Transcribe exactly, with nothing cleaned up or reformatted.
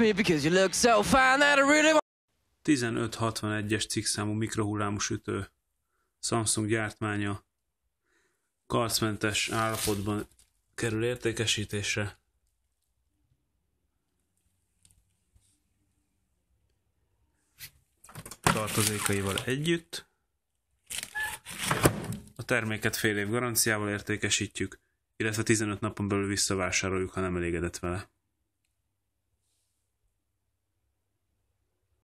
me because you look so fine that I really want. tizenöt hatvanegyes cikkszámú mikrohullámú sütő. Samsung gyártmánya. Karcmentes állapotban kerül értékesítésre. Tartozékaival együtt. A terméket fél év garanciával értékesítjük, illetve tizenöt napon belül visszavásároljuk, ha nem elégedett vele.